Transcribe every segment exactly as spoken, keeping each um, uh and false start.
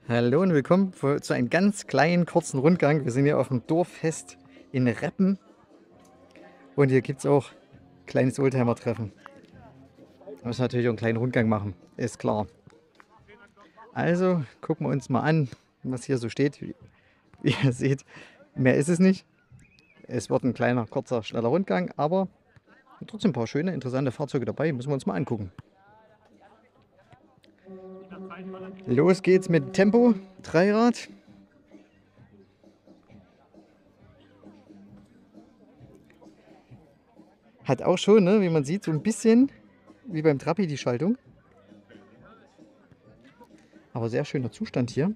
Hallo und willkommen zu einem ganz kleinen, kurzen Rundgang. Wir sind hier auf dem Dorffest in Reppen und hier gibt es auch ein kleines Oldtimer-Treffen. Wir müssen natürlich auch einen kleinen Rundgang machen, ist klar. Also gucken wir uns mal an, was hier so steht. Wie wie ihr seht, mehr ist es nicht. Es wird ein kleiner, kurzer, schneller Rundgang, aber trotzdem ein paar schöne, interessante Fahrzeuge dabei. Müssen wir uns mal angucken. Los geht's mit Tempo, Dreirad. Hat auch schon, ne, wie man sieht, so ein bisschen wie beim Trabi die Schaltung. Aber sehr schöner Zustand hier.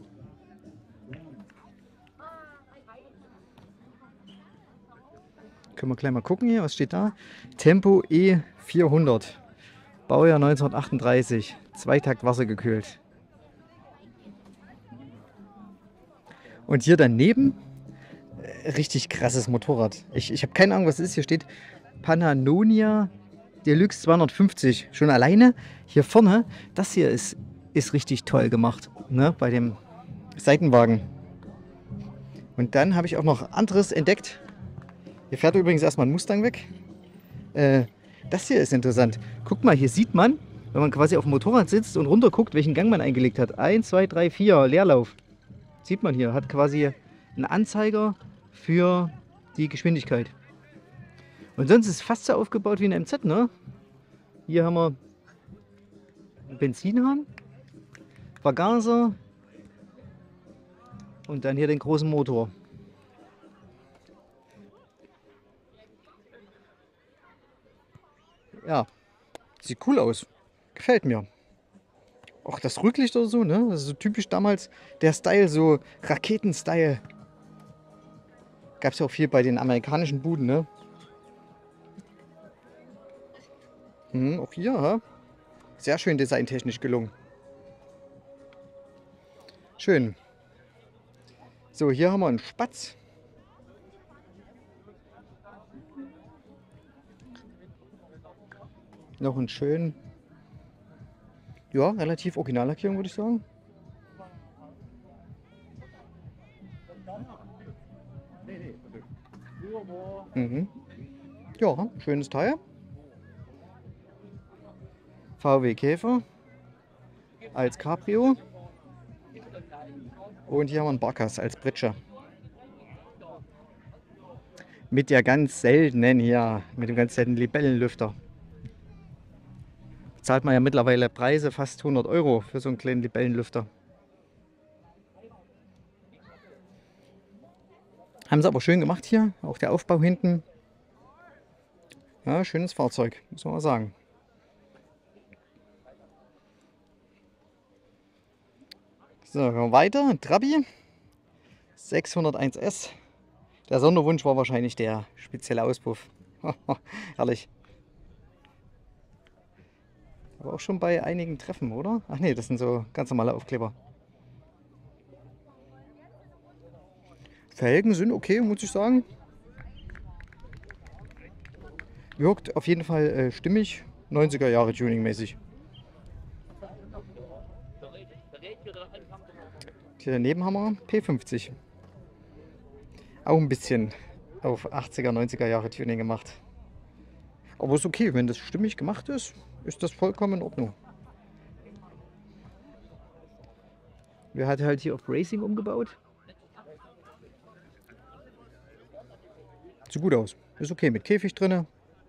Können wir gleich mal gucken hier, was steht da? Tempo E vierhundert. Baujahr neunzehnhundertachtunddreißig. Zweitakt wassergekühlt. Und hier daneben, äh, richtig krasses Motorrad. Ich, ich habe keine Ahnung, was es ist. Hier steht Pannonia Deluxe zweihundertfünfzig. Schon alleine hier vorne, das hier ist, ist richtig toll gemacht, ne, bei dem Seitenwagen. Und dann habe ich auch noch anderes entdeckt. Hier fährt übrigens erstmal ein Mustang weg. Äh, das hier ist interessant. Guck mal, hier sieht man, wenn man quasi auf dem Motorrad sitzt und runter guckt, welchen Gang man eingelegt hat. eins, zwei, drei, vier, Leerlauf. Sieht man hier, hat quasi einen Anzeiger für die Geschwindigkeit. Und sonst ist es fast so aufgebaut wie ein M Z, ne? Hier haben wir einen Benzinhahn, Vergaser und dann hier den großen Motor. Ja, sieht cool aus. Gefällt mir. Auch das Rücklicht oder so, ne? Das ist so typisch damals der Style, so Raketen-Style. Gab es ja auch viel bei den amerikanischen Buden, ne? Hm, auch hier, ha? Sehr schön designtechnisch gelungen. Schön. So, hier haben wir einen Spatz. Noch einen schönen, ja, relativ Originallackierung, würde ich sagen. Mhm. Ja, schönes Teil. V W Käfer als Cabrio. Und hier haben wir einen Barkas als Pritsche. Mit der ganz seltenen hier, mit dem ganz seltenen Libellenlüfter. Zahlt man ja mittlerweile Preise fast hundert Euro für so einen kleinen Libellenlüfter. Haben sie aber schön gemacht hier, auch der Aufbau hinten. Ja, schönes Fahrzeug, muss man mal sagen. So, gehen wir weiter. Trabi sechshunderteins S. Der Sonderwunsch war wahrscheinlich der spezielle Auspuff. Herrlich. Aber auch schon bei einigen Treffen, oder? Ach nee, das sind so ganz normale Aufkleber. Felgen sind okay, muss ich sagen. Wirkt auf jeden Fall äh, stimmig, neunziger Jahre Tuning-mäßig. Hier daneben haben wir P fünfzig. Auch ein bisschen auf achtziger, neunziger Jahre Tuning gemacht. Aber ist okay, wenn das stimmig gemacht ist, ist das vollkommen in Ordnung. Wir hatten halt hier auf Racing umgebaut. Sieht gut aus. Ist okay mit Käfig drin.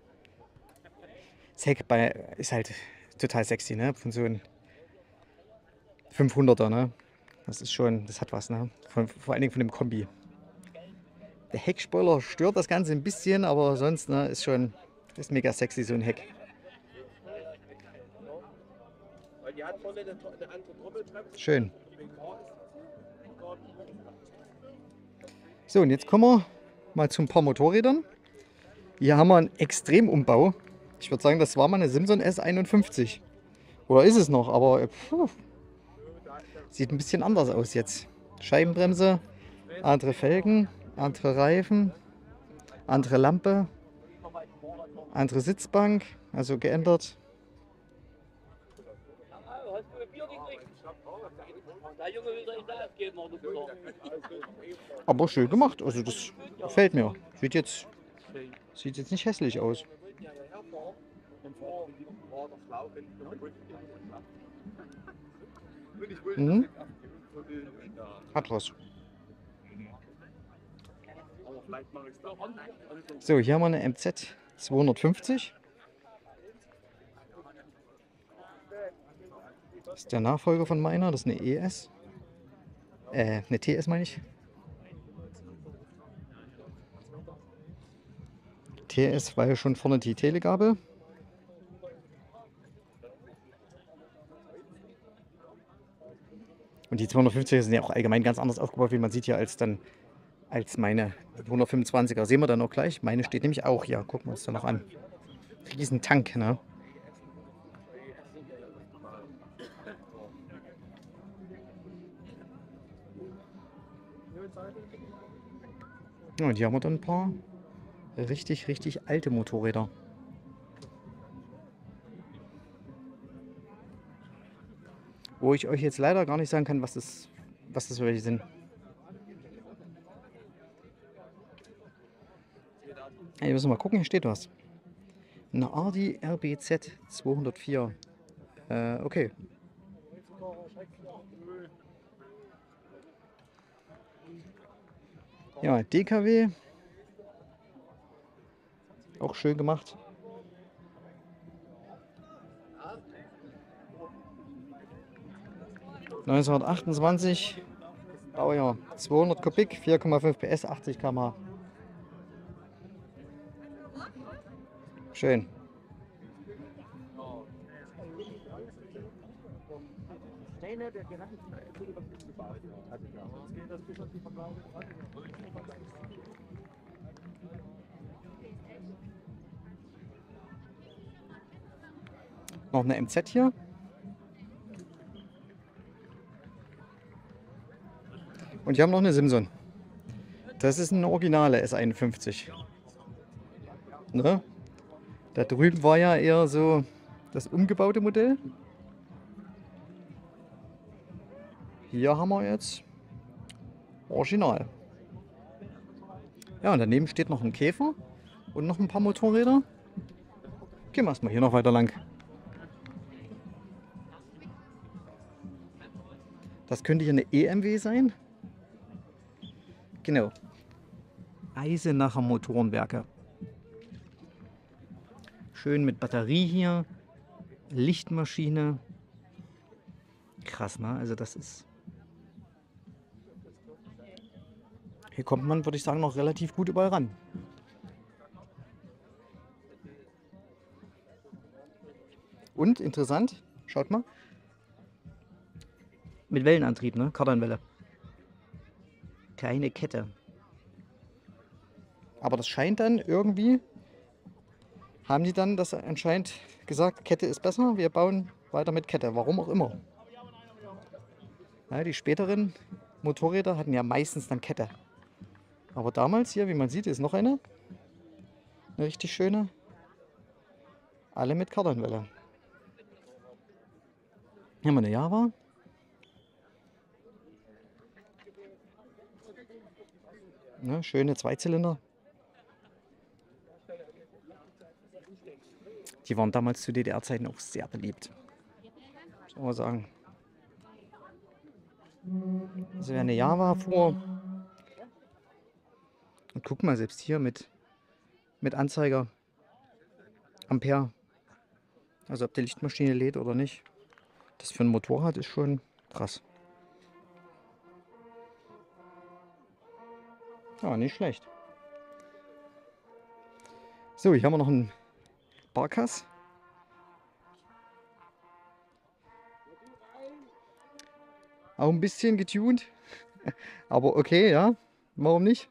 Das Heck bei, ist halt total sexy, ne? Von so einem fünfhunderter, ne? Das ist schon, das hat was, ne? Von, vor allen Dingen von dem Kombi. Der Heckspoiler stört das Ganze ein bisschen, aber sonst, ne, ist schon, ist mega sexy, so ein Heck. Schön. So, und jetzt kommen wir mal zu ein paar Motorrädern. Hier haben wir einen Extremumbau. Ich würde sagen, das war mal eine Simson S einundfünfzig. Oder ist es noch, aber puh, sieht ein bisschen anders aus jetzt. Scheibenbremse, andere Felgen, andere Reifen, andere Lampe, andere Sitzbank, also geändert. Aber schön gemacht, also das gefällt mir. Sieht jetzt, sieht jetzt nicht hässlich aus. Mhm. Hat was. So, hier haben wir eine M Z zweihundertfünfzig. Das ist der Nachfolger von meiner, das ist eine E S. Äh, eine T S meine ich. T S war ja schon vorne die Telegabel. Und die zweihundertfünfziger sind ja auch allgemein ganz anders aufgebaut, wie man sieht hier, als dann als meine hundertfünfundzwanziger. Sehen wir dann auch gleich. Meine steht nämlich auch hier. Gucken wir uns da noch an. Riesen Tank, ne? Ja, und hier haben wir dann ein paar richtig, richtig alte Motorräder. Wo ich euch jetzt leider gar nicht sagen kann, was das, was das für welche sind. Hier müssen wir mal gucken, hier steht was. Eine Audi R B Z zweihundertvier. Äh, okay. Ja, D K W. Auch schön gemacht. neunzehnhundertachtundzwanzig. Baujahr zweihundert Kubik, vier Komma fünf P S, achtzig Kilometer pro Stunde. Schön. Noch eine M Z hier. Und hier haben wir noch eine Simson. Das ist eine originale S einundfünfzig. Ne? Da drüben war ja eher so das umgebaute Modell. Hier haben wir jetzt Original. Ja, und daneben steht noch ein Käfer und noch ein paar Motorräder. Gehen wir erstmal hier noch weiter lang. Das könnte hier eine E M W sein. Genau. Eisenacher Motorenwerke. Schön mit Batterie hier. Lichtmaschine. Krass, ne? Also das ist... Hier kommt man, würde ich sagen, noch relativ gut überall ran. Und interessant, schaut mal. Mit Wellenantrieb, ne? Kardanwelle. Keine Kette. Aber das scheint dann irgendwie, haben die dann das anscheinend gesagt, Kette ist besser, wir bauen weiter mit Kette. Warum auch immer. Ja, die späteren Motorräder hatten ja meistens dann Kette. Aber damals hier, wie man sieht, ist noch eine. Eine richtig schöne. Alle mit Kardanwelle. Hier haben wir eine Java. Ne, schöne Zweizylinder. Die waren damals zu D D R-Zeiten auch sehr beliebt. Soll man sagen. Also wer eine Java fuhr. Und guck mal, selbst hier mit, mit Anzeiger. Ampere. Also ob die Lichtmaschine lädt oder nicht. Das für ein Motorrad ist schon krass. Ja, nicht schlecht. So, hier haben wir noch einen Barkas. Auch ein bisschen getuned. Aber okay, ja. Warum nicht?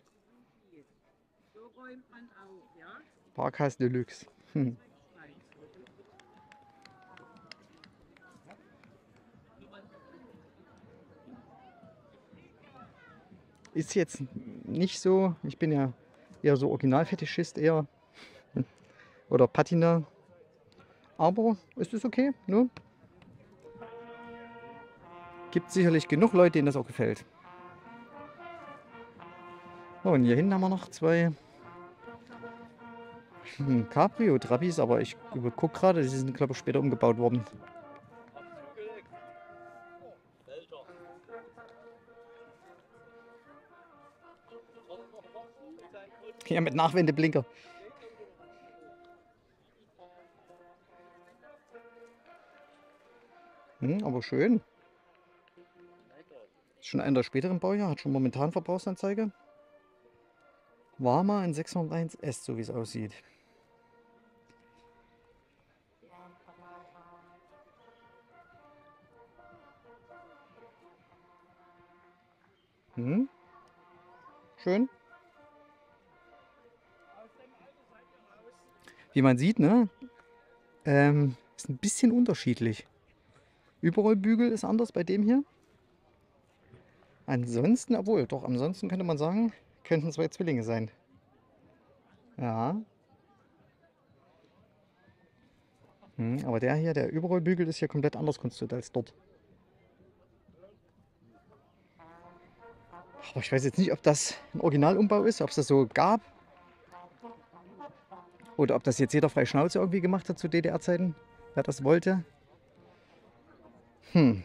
Barkas Deluxe. Hm. Ist jetzt nicht so, ich bin ja eher so Originalfetischist eher. Oder Patina. Aber ist es okay, ne? Gibt sicherlich genug Leute, denen das auch gefällt. Oh, und hier hinten haben wir noch zwei hm, Cabrio-Trabis, aber ich gucke gerade, die sind, glaube ich, später umgebaut worden. Ja, mit Nachwendeblinker. Hm, aber schön. Ist schon einer der späteren Baujahr, hat schon momentan Verbrauchsanzeige. War mal ein sechshunderteins S, so wie es aussieht. Hm. Schön. Wie man sieht, ne? Ähm, ist ein bisschen unterschiedlich. Überrollbügel ist anders bei dem hier. Ansonsten, obwohl, doch, ansonsten könnte man sagen, könnten zwei Zwillinge sein. Ja. Hm, aber der hier, der Überrollbügel, ist hier komplett anders konstruiert als dort. Aber ich weiß jetzt nicht, ob das ein Originalumbau ist, ob es das so gab. Oder ob das jetzt jeder frei Schnauze irgendwie gemacht hat zu D D R-Zeiten. Wer das wollte. Hm.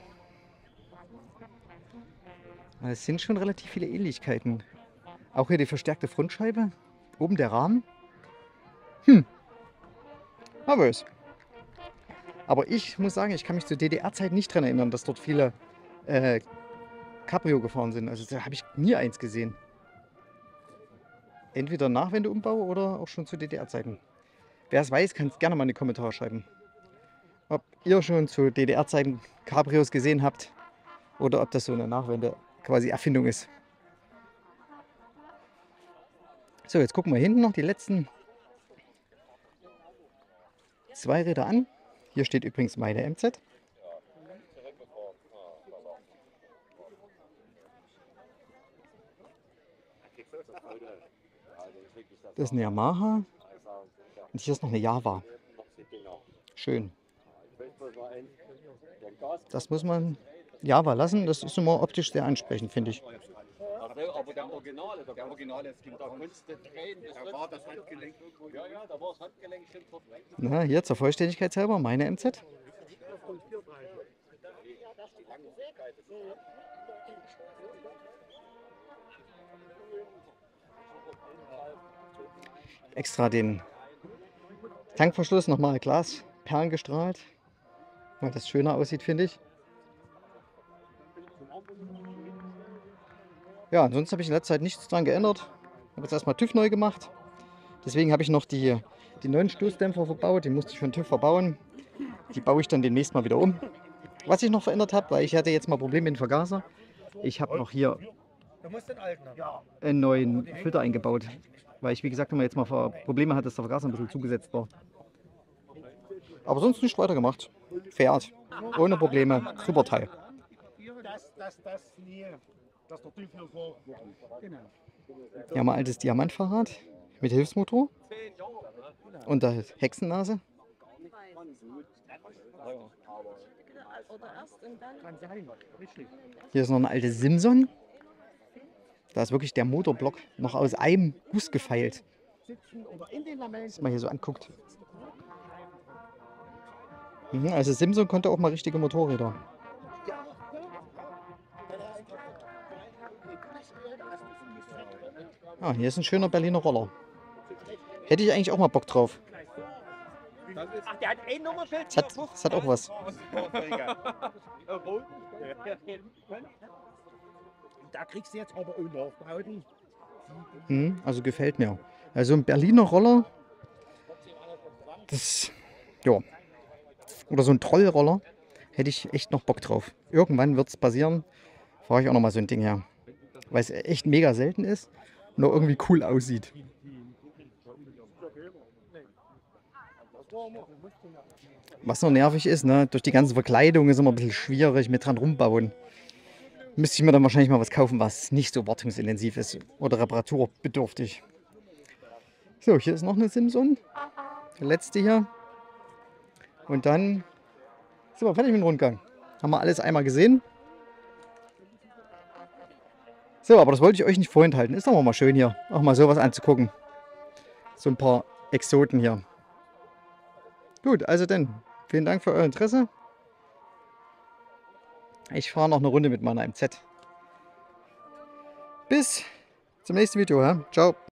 Es sind schon relativ viele Ähnlichkeiten. Auch hier die verstärkte Frontscheibe. Oben der Rahmen. Hm. Aber es. Aber ich muss sagen, ich kann mich zur D D R-Zeit nicht daran erinnern, dass dort viele äh, Cabrio gefahren sind. Also da habe ich nie eins gesehen. Entweder Nachwendeumbau oder auch schon zu D D R-Zeiten. Wer es weiß, kann es gerne mal in die Kommentare schreiben. Ob ihr schon zu D D R-Zeiten Cabrios gesehen habt oder ob das so eine Nachwende quasi Erfindung ist. So, jetzt gucken wir hinten noch die letzten zwei Räder an. Hier steht übrigens meine M Z. Das ist eine Yamaha. Und hier ist noch eine Java. Schön. Das muss man Java lassen. Das ist immer optisch sehr ansprechend, finde ich. Aber der Originale, der Originale, es gibt da Kunst drehen, da war das Handgelenk. Ja, ja, da war das Handgelenk schon verdreht. Na, hier zur Vollständigkeit halber meine M Z. Extra den Tankverschluss nochmal Glas Perlen gestrahlt, weil das schöner aussieht, finde ich. Ja, ansonsten habe ich in letzter Zeit nichts dran geändert. Ich habe jetzt erstmal TÜV neu gemacht. Deswegen habe ich noch die, die neuen Stoßdämpfer verbaut. Die musste ich für den TÜV verbauen. Die baue ich dann demnächst mal wieder um. Was ich noch verändert habe, weil ich hatte jetzt mal Probleme mit dem Vergaser. Ich habe noch hier einen neuen Filter eingebaut. Weil ich, wie gesagt, immer jetzt mal Probleme hatte, dass der Vergaser ein bisschen zugesetzt war. Aber sonst nicht weiter gemacht. Fährt. Ohne Probleme. Super Teil. Hier haben wir ein altes Diamantfahrrad mit Hilfsmotor und der Hexennase. Hier ist noch eine alte Simson. Da ist wirklich der Motorblock noch aus einem Guss gefeilt. Wenn man hier so anguckt. Mhm, also Simson konnte auch mal richtige Motorräder. Ah, hier ist ein schöner Berliner Roller. Hätte ich eigentlich auch mal Bock drauf. Ach, der hat ein Nummernschild. Das hat, das hat auch was. Da kriegst du jetzt aber auch Nachbauten. Hm, also gefällt mir. Also ein Berliner Roller. Das, ja. Oder so ein Trollroller. Hätte ich echt noch Bock drauf. Irgendwann wird es passieren. Fahre ich auch noch mal so ein Ding her. Weil es echt mega selten ist. Und auch irgendwie cool aussieht. Was noch nervig ist, ne? Durch die ganze Verkleidung ist immer ein bisschen schwierig mit dran rumbauen. Müsste ich mir dann wahrscheinlich mal was kaufen, was nicht so wartungsintensiv ist oder reparaturbedürftig. So, hier ist noch eine Simson. Der letzte hier. Und dann sind wir fertig mit dem Rundgang. Haben wir alles einmal gesehen. So, aber das wollte ich euch nicht vorenthalten. Ist doch mal schön hier, auch mal sowas anzugucken. So ein paar Exoten hier. Gut, also dann, vielen Dank für euer Interesse. Ich fahre noch eine Runde mit meiner M Z. Bis zum nächsten Video. Ja? Ciao.